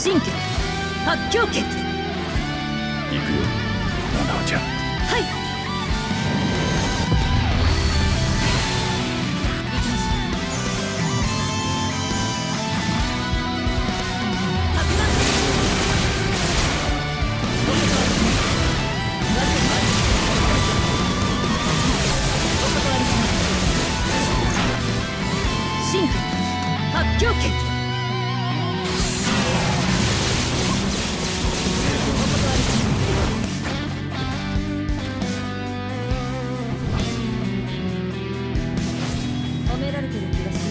神経発狂剣。 行くよ、ナナちゃん。 はい。行きます。白眼どこかあります。わけもあります。どこかあります。神経発狂剣。褒められてる気がし